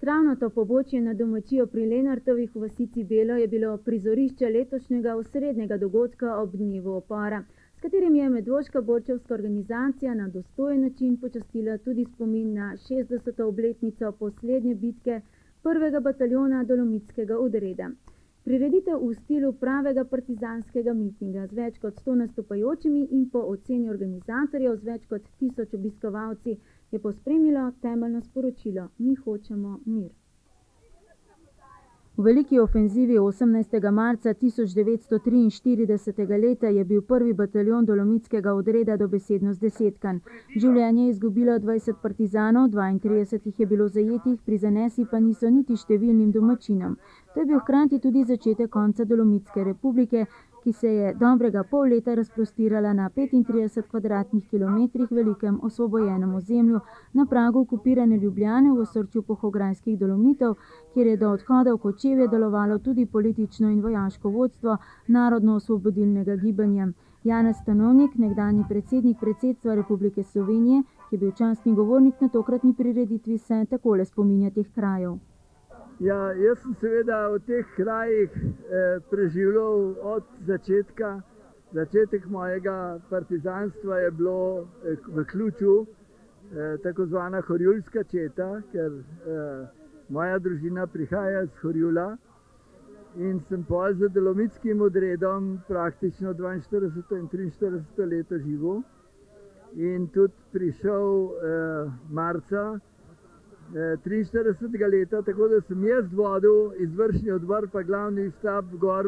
Travnato pobočje nad domačijo pri Lenartovih v vasici Belo je bilo prizorišče letošnjega osrednjega dogodka ob dnevu upora, s katerim je medvoška borčevska organizacija na dostojen način počastila tudi spomin na 60. obletnico poslednje bitke 1. bataljona Dolomitskega odreda. Prireditev v stilu pravega partizanskega mitinga z več kot 100 nastopajočimi in po oceni organizatorjev z več kot 1000 obiskovalci je pospremilo temeljno sporočilo: mi hočemo mir. V veliki ofenzivi 18. marca 1943. leta je bil 1. bataljon Dolomitskega odreda dobesedno zdesetkan. Življenje je izgubilo 20 partizanov, 32 jih je bilo zajetih, prizanesi pa niso niti številnim domačinom. To je bil hkrati tudi začetek konca Dolomitske republike, ki se je dobrega pol leta razprostirala na 35 kvadratnih kilometrih velikem osvobojenem ozemlju na pragu okupirane Ljubljane v osrčju Polhograjskih Dolomitov, kjer je do odhoda v Kočevje delovalo tudi politično in vojaško vodstvo Narodno-osvobodilnega gibanja. Janez Stanovnik, nekdanji predsednik predsedstva Republike Slovenije, ki je bil častni govornik na tokratni prireditvi, se takole spominja teh krajev. Ja, jaz sem seveda v teh krajih preživljal od začetka. Začetek mojega partizanstva je bilo v ključu tako zvana Horjulska četa, ker moja družina prihaja iz Horjula in sem pol za Dolomitskim odredom praktično 42. in 43. leto živel in tudi prišel marca 43. leta, tako da sem jaz vodil izvršni odbor pa glavni štab gor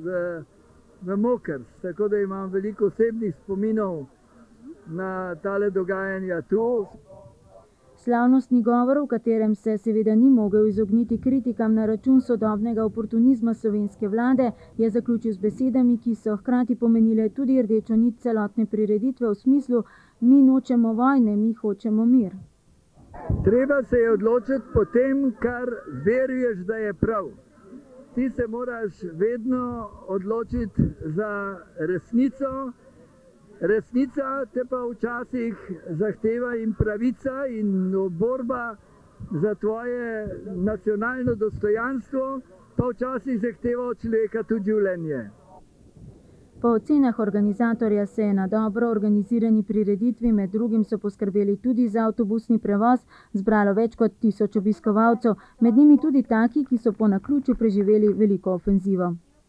v Mokrs, tako da imam veliko osebnih spominov na tale dogajanja tu. Slavnostni govor, v katerem se seveda ni mogel izogniti kritikam na račun sodobnega oportunizma slovenske vlade, je zaključil z besedami, ki so hkrati pomenile tudi rdečo nit celotne prireditve v smislu: mi nočemo vojne, mi hočemo mir. Treba se je odločiti po tem, kar veruješ, da je prav. Ti se moraš vedno odločiti za resnico. Resnica te pa včasih zahteva in pravica in borba za tvoje nacionalno dostojanstvo, pa včasih zahteva od človeka tudi življenje. Po ocenah organizatorja se je na dobro organizirani prireditvi, med drugim so poskrbeli tudi za avtobusni prevoz, zbralo več kot 1000 obiskovalcev, med njimi tudi taki, ki so po naključju preživeli veliko ofenzivo.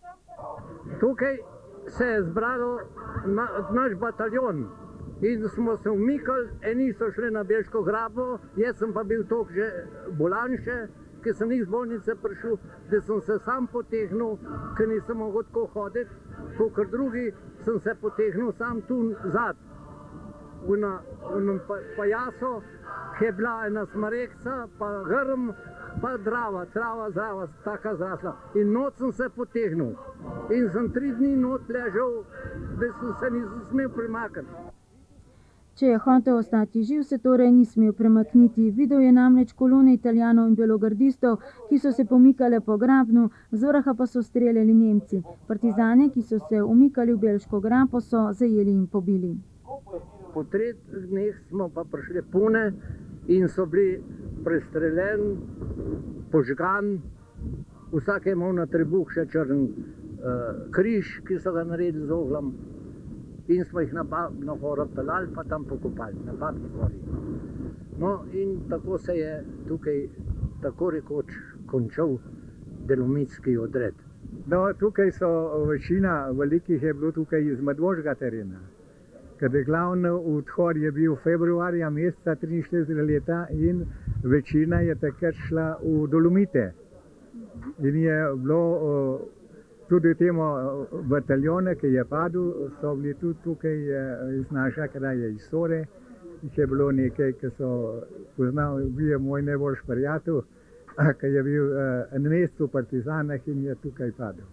Tukaj se je zbralo naš bataljon in smo se umikali, eni so šli na Beško grabo, jaz sem pa bil toliko že bolan še, ki sem iz bolnice prišel, da sem se sam potegnil, ker nisem mogel tako hoditi, kakor drugi, sem se potegnil sam tu zad, v enem pajasu, ki je bila ena smarekca, pa grm, pa trava zrava, taka zrasla. In noč sem se potegnil. In sem 3 dni noč ležal, da se nisem smel premakniti. Če je hotel ostati živ, se torej ni smel premakniti. Videl je namreč kolone Italijanov in belogardistov, ki so se pomikale po Grabnu, z vrha pa so streljali Nemci. Partizane, ki so se umikali v Belško grapo, so zajeli in pobili. Po 3 dneh smo pa prišli Pune in so bili prestreljeni, požgan, vsak je imel na trebuh še črn križ, ki so ga naredili z oglom. In smo jih na goro pelali, pa tam pokopali, na Babni gori. No, in tako se je tukaj tako rekoč končal Dolomitski odred. No, tukaj so večina velikih je bilo tukaj iz medvoškega terena. Ker glavni odhod je bil februarja meseca 43 leta in večina je takrat šla v Dolomite. In je bilo tudi temu bataljone, ki je padel, so bili tudi tukaj iz naša kraja, iz Sore. Jih je bilo nekaj, ki so poznali, bil je moj najboljši prijatelj, ki je bil en mesec v partizanah in je tukaj padel.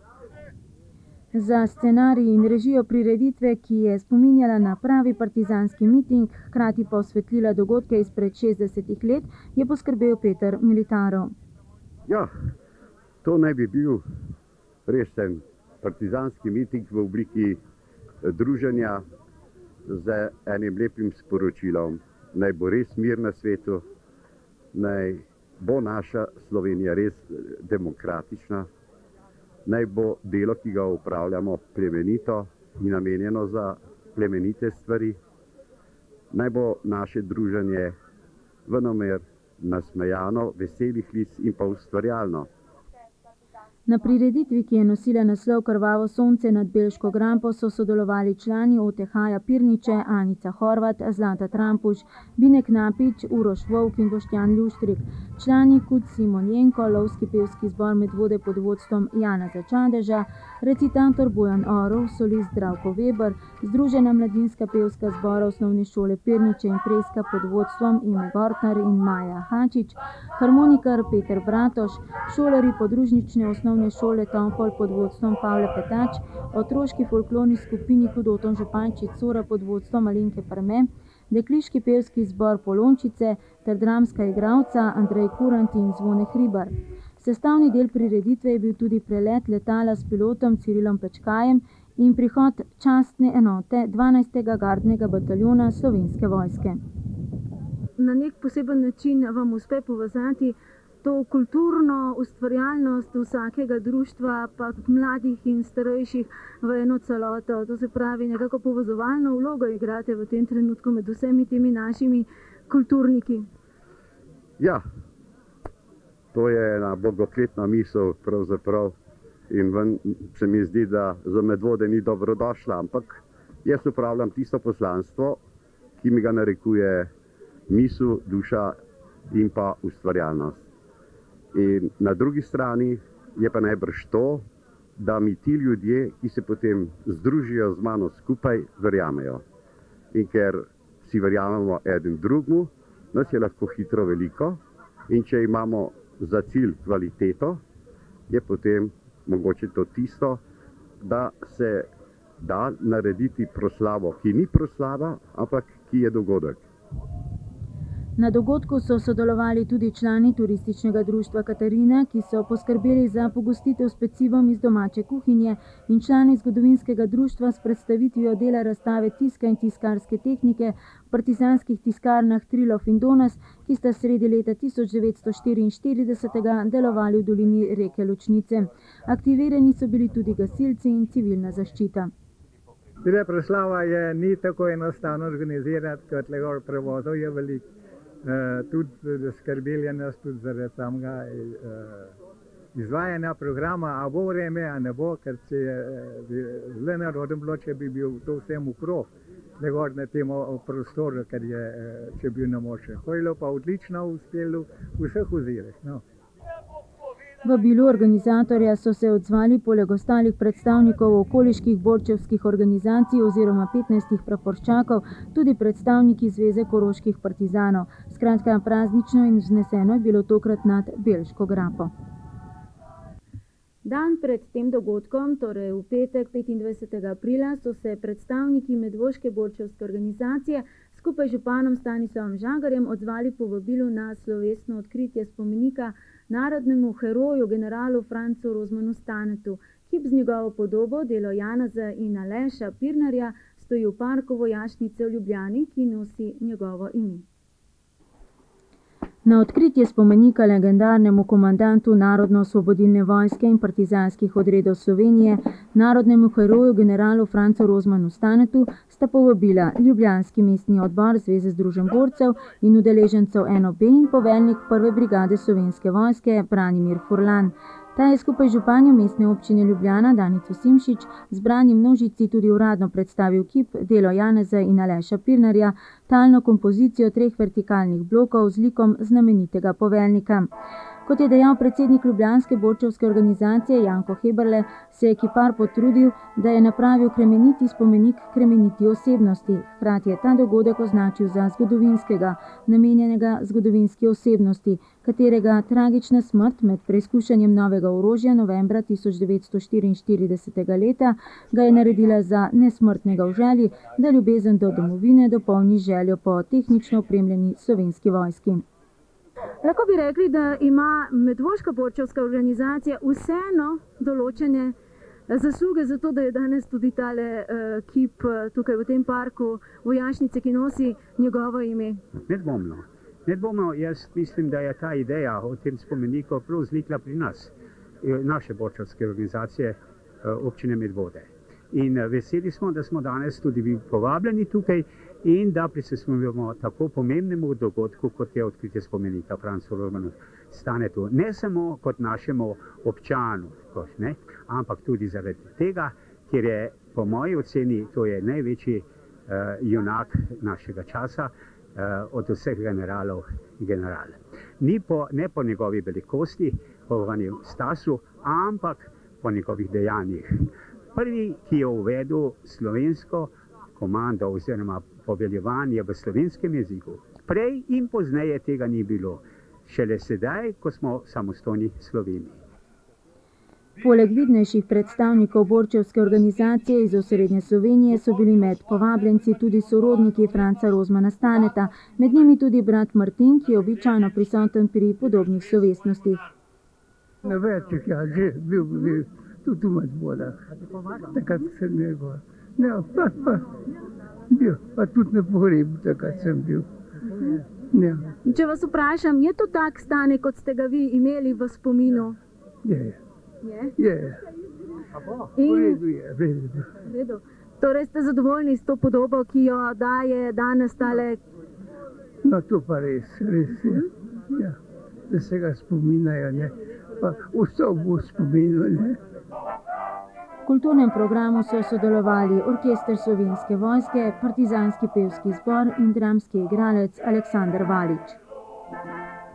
Za scenarij in režijo prireditve, ki je spominjala na pravi partizanski miting, hkrati pa osvetlila dogodke izpred 60 let, je poskrbel Peter Militarov. Ja, to naj bi bil resen partizanski miting v obliki druženja z enim lepim sporočilom. Naj bo res mir na svetu, naj bo naša Slovenija res demokratična, naj bo delo, ki ga upravljamo, plemenito in namenjeno za plemenite stvari, naj bo naše druženje venomer nasmejano, veselih lic in pa ustvarjalno. Na prireditvi, ki je nosila naslov Krvavo sonce nad Belško grampo, so sodelovali člani OTH-ja Pirniče, Anica Horvat, Zlata Trampuš, Binek Napič, Uroš Vovk in Boštjan Ljuštrik, člani KUD Simon Jenko, lovski pevski zbor Medvode pod vodstvom Janeza Čadeža, recitator Bojan Orov, solist Zdravko Veber, Združena mladinska pevska zbora Osnovne šole Pirniče in Preska pod vodstvom Ime Gortnar in Maja Hačič, harmonikar Peter Bratoš, šolarji podružnične osnovne šole Tompol pod vodstvom Pavle Petač, otroški folklorni skupini Hudoton Župančič Cora pod vodstvom Alenke Prme, dekliški pevski zbor Polončice ter dramska igralca Andrej Kurant in Zvone Hribar. Sestavni del prireditve je bil tudi prelet letala s pilotom Cirilom Pečkajem in prihod častne enote 12. gardnega bataljona Slovenske vojske. Na nek poseben način vam uspe povezati to kulturno ustvarjalnost vsakega društva, pa mladih in starejših v eno celoto. To se pravi, nekako povezovalno vlogo igrate v tem trenutku med vsemi temi našimi kulturniki. Ja, to je ena bogokletna misel pravzaprav in se mi zdi, da za Medvode ni dobrodošla, ampak jaz upravljam tisto poslanstvo, ki mi ga narekuje misel, duša in pa ustvarjalnost. In na drugi strani je pa najbrž to, da mi ti ljudje, ki se potem združijo z mano skupaj, verjamejo. In ker si verjamemo eden drugemu, nas je lahko hitro veliko in če imamo za cilj kvaliteto, je potem mogoče to tisto, da se da narediti proslavo, ki ni proslava, ampak ki je dogodek. Na dogodku so sodelovali tudi člani turističnega društva Katarina, ki so poskrbeli za pogostitev s pecivom iz domače kuhinje, in člani zgodovinskega društva s predstavitvijo dela razstave tiska in tiskarske tehnike v partizanskih tiskarnah Trilov in Donas, ki sta sredi leta 1944 delovali v dolini reke Ločnice. Aktivirani so bili tudi gasilci in civilna zaščita. Proslava ni tako enostavno organizirati, kot le prevozov je veliko. Tudi skrbeli nas tudi zaradi samega izvajanja programa, a bo vreme, a ne bo, ker se je zelo narodno bilo, če bi bil to vsem ukrog, le gor na tem prostoru, ker je, če bi bil na moče. Hojlo pa odlično uspelo v vseh ozirih. No. V bilu organizatorja so se odzvali poleg ostalih predstavnikov okoliških borčevskih organizacij oziroma 15 praporščakov, tudi predstavniki Zveze koroških partizanov. Skratka, praznično in vzneseno je bilo tokrat nad Belško grapo. Dan pred tem dogodkom, torej v petek 25. aprila, so se predstavniki Medvoške borčevske organizacije skupaj z županom Stanislavom Žagarjem odzvali povabilu na slovesno odkritje spomenika narodnemu heroju generalu Francu Rozmanu Stanetu. Kip z njegovo podobo, delo Janeza in Aleša Pirnarja, stoji v parku Vojašnice v Ljubljani, ki nosi njegovo ime. Na odkritje spomenika legendarnemu komandantu Narodno-osvobodilne vojske in partizanskih odredov Slovenije, narodnemu heroju generalu Francu Rozmanu Stanetu, sta povabila ljubljanski mestni odbor Zveze združenj borcev in udeležencev NOB in poveljnik 1. brigade Slovenske vojske Branimir Furlan. Ta je skupaj z županjo mestne občine Ljubljana Danico Simšič zbrani množici tudi uradno predstavil kip, delo Janeza in Aleša Pirnarja, talno kompozicijo 3 vertikalnih blokov z likom znamenitega poveljnika. Kot je dejal predsednik ljubljanske borčevske organizacije Janko Heberle, se je kipar potrudil, da je napravil kremeniti spomenik kremeniti osebnosti. Hkrati je ta dogodek označil za zgodovinskega, namenjenega zgodovinski osebnosti, katerega tragična smrt med preizkušanjem novega orožja novembra 1944 leta ga je naredila za nesmrtnega v želji, da ljubezen do domovine dopolni željo po tehnično opremljeni Slovenski vojski. Lahko bi rekli, da ima Medvoška borčevska organizacija vseeno določene zasluge za to, da je danes tudi tale kip tukaj v tem parku Vojašnice, ki nosi njegovo ime. Nedvomno. Nedvomno, jaz mislim, da je ta ideja o tem spomeniku prav vznikla pri nas, naše borčevske organizacije občine Medvode. In veseli smo, da smo danes tudi bili povabljeni tukaj in da prisostvujemo tako pomembnemu dogodku, kot je odkritje spomenika Francu Rozmanu Stanetu. Ne samo kot našemu občanu, ampak tudi zaradi tega, ker je po moji oceni to je največji junak našega časa od vseh generalov in general. Ne po njegovi velikosti, po njegovem statusu, ampak po njegovih dejanjih. Prvi, ki je uvedel slovensko komando oziroma poveljevanje v slovenskem jeziku. Prej in pozneje tega ni bilo. Šele sedaj, ko smo samostojni Sloveniji. Poleg vidnejših predstavnikov borčevske organizacije iz osrednje Slovenije so bili med povabljenci tudi sorodniki Franca Rozmana Staneta, med njimi tudi brat Martin, ki je običajno prisoten pri podobnih slovesnostih. Na večjih, ja, že bil tudi v Medvodah. Takrat sem bil. Ja, pa tudi na pogrebu takrat sem bil. Ja. Če vas vprašam, je to tak Stanek, kot ste ga vi imeli v spominu? Je. Je? V redu. Torej ste zadovoljni s to podobo, ki jo daje danes tale? No, to pa res je. Ja. Da se ga spominajo, ne. Pa vse bo spominjal, ne. V kulturnem programu so sodelovali Orkester Slovenske vojske, Partizanski pevski zbor in dramski igralec Aleksander Valič.